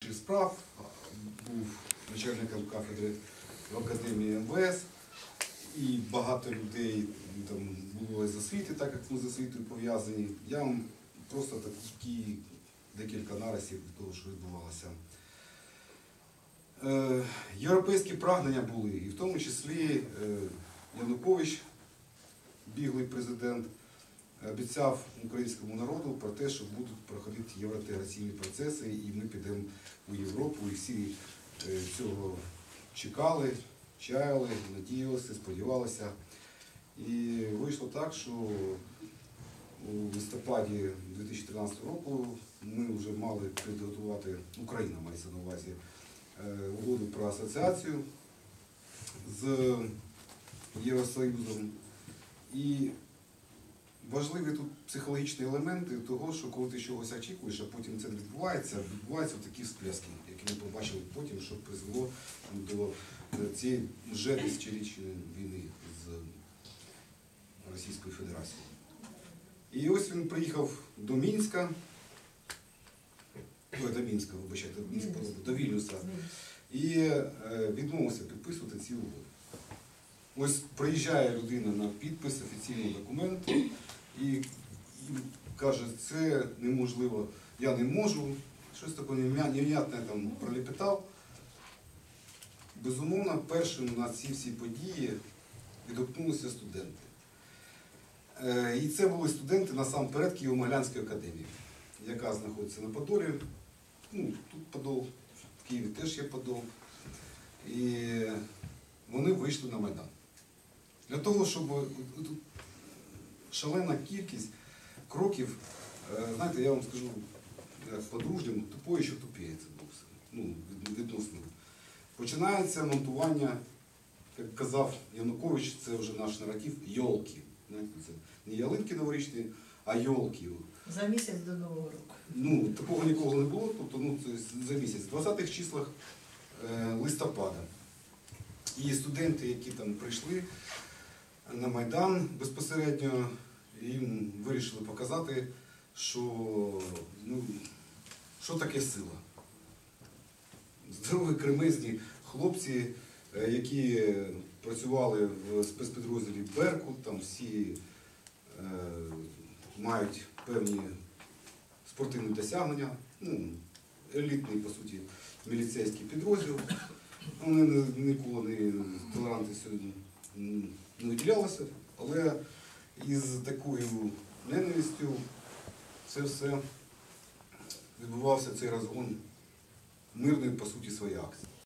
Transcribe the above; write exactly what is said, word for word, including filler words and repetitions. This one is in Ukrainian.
внутрішніх справ, був начальником кафедри в Академії Ем Ве Ес, і багато людей там було з освіти, так як ми з освітою пов'язані. Я вам просто такі декілька нарисів того, що відбувалося. Е, європейські прагнення були, і в тому числі е, Янукович, біглий президент, обіцяв українському народу про те, що будуть проходити євроінтеграційні процеси, і ми підемо у Європу, і всі е, цього чекали, чаяли, надіялися, сподівалися. І вийшло так, що у листопаді дві тисячі тринадцятого року ми вже мали підготувати, Україна мається на увазі, угоду про асоціацію з Євросоюзом. І важливі тут психологічні елементи того, що коли ти чогось очікуєш, а потім це не відбувається, відбуваються такі всплески, які ми побачили потім, що призвело до цієї вже десятирічної війни з Російською Федерацією. І ось він приїхав до Мінська, ой, до Мінська, вибачайте, до Вільнюса, і відмовився підписувати ці угоди. Ось приїжджає людина на підпис офіційного документу і, і каже, це неможливо, я не можу, щось таке невнятне там пролепетав. Безумовно, першим на ці всі події відгукнулися студенти. І це були студенти насамперед Києво-Могилянської академії, яка знаходиться на Подолі. Ну, тут Подол, в Києві теж є Подол. І вони вийшли на Майдан. Для того, щоб шалена кількість кроків, знаєте, я вам скажу по-дружньому, тупої, що тупіє це було все. Ну, відносно. Починається монтування, як казав Янукович, це вже наш наратив, йолки. Це не ялинки новорічні, а йолки. За місяць до Нового року. Ну, такого ніколи не було, тобто ну, це за місяць. В двадцятих числах е, листопада. І студенти, які там прийшли на Майдан безпосередньо, їм вирішили показати, що, ну, що таке сила. Здорові, кремезні хлопці, які працювали в спецпідрозділі Беркут, там всі е, мають певні спортивні досягнення, ну, елітний, по суті, міліцейський підрозділ. Вони ніколи не толеранти сьогодні не виділялися, але із такою ненавистю це все відбувався цей розгон мирної, по суті, своєї акції.